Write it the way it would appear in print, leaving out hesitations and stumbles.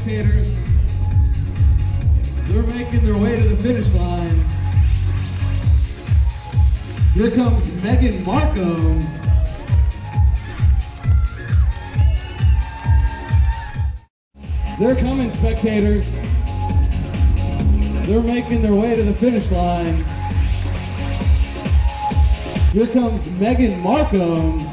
spectators. They're making their way to the finish line. Here comes Megan Markham. They're coming, spectators. They're making their way to the finish line. Here comes Megan Markham.